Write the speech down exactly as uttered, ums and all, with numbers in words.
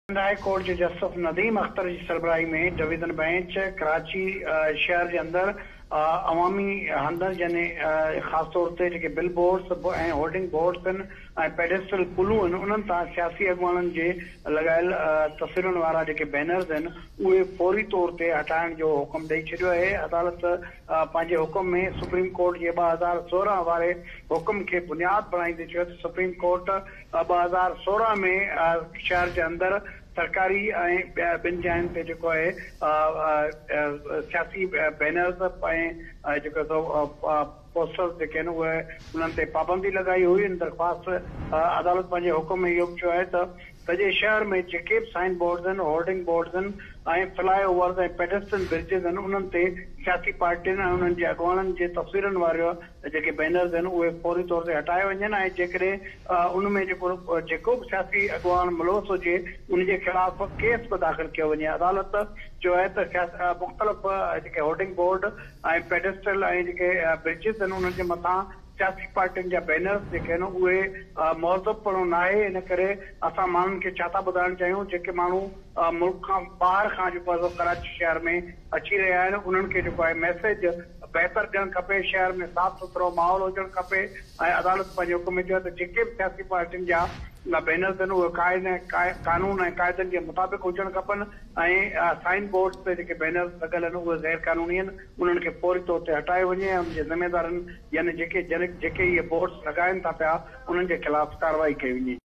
High court जे justice Nadeem Akhtar की सरबराही में डिवीजन बेंच कराची शहर के अंदर अवामी हंधनि यानी ख़ास तौर ते जेके बिल बोर्ड्स ऐं होर्डिंग बोर्ड्स आहिनि ऐं पेडेस्ट्रल पुलूं आहिनि उन्हनि तां सियासी अॻुवाननि जे लॻायल तस्वीरुनि वारा जेके बैनर्स आहिनि उहे फौरी तौर ते हटाइण जो हुकुम ॾेई छॾियो आहे। अदालत पंहिंजे हुकुम में सुप्रीम कोर्ट जे ॿ हज़ार सोरहं वारे हुकुम खे बुनियाद बणाईंदे चयो त सुप्रीम कोर्ट ॿ हज़ार सोरहं में शहर जे अंदर सरकारी ऐं ॿिनि जायुनि ते जेको आहे सियासी बैनर्स ऐं जेको पोस्टर्स जेके आहिनि उहे उन्हनि ते पाबंदी लॻाई हुई। इन दरख़्वास्त अदालत पंहिंजे हुकुम में इहो चयो आहे त सॼे शहर में जेके बि साइन बोर्ड्स आहिनि होर्डिंग बोर्ड्स आहिनि ऐं फ्लाई ओवर्स ऐं पेडेस्ट्रियन ब्रिजिस आहिनि उन्हनि ते सियासी पार्टियुनि ऐं उन्हनि जे अॻुवाननि जे तस्वीरुनि वारा जेके बैनर्स आहिनि उहे फौरी तौर ते हटाए वञनि ऐं जेकॾहिं उनमें जेको जेको बि सियासी अॻुवान मुलवस हुजे उनजे ख़िलाफ़ केस बि दाख़िल कयो वञे। अदालत जो आहे त मुख़्तलिफ़ जेके होर्डिंग बोर्ड ऐं पेडेस्ट्रियल ऐं जेके ब्रिजिस आहिनि उन्हनि जे मथां सियासी पार्टियुनि जा बैनर्स जेके आहिनि उहे मौज़ूबपणो न आहे। इन करे असां माण्हुनि खे छा था ॿुधाइण चाहियूं, जेके माण्हू मुल्क खां ॿाहिरि खां जेको आहे कराची शहर में अची रहिया आहिनि उन्हनि खे जेको आहे मैसेज बहितर ॾियणु खपे, शहर में साफ़ सुथरो माहौल हुजणु खपे ऐं अदालत पंहिंजे हुकुम में चयो त जेके बि सियासी पार्टियुनि जा बैनर्स आहिनि उहे क़ाइदे कानून ऐं क़ाइदनि जे मुताबिक़ हुजणु खपनि ऐं साइन बोर्ड्स ते जेके बैनर्स लॻल आहिनि उहे गैर कानूनी आहिनि उन्हनि खे फौरी तौर ते हटाए वञे ऐं उनजे ज़िमेदारनि यानी जेके जेके इहे बोर्ड्स लॻाइनि था पिया उन्हनि जे ख़िलाफ़ कार्रवाई कई वञे।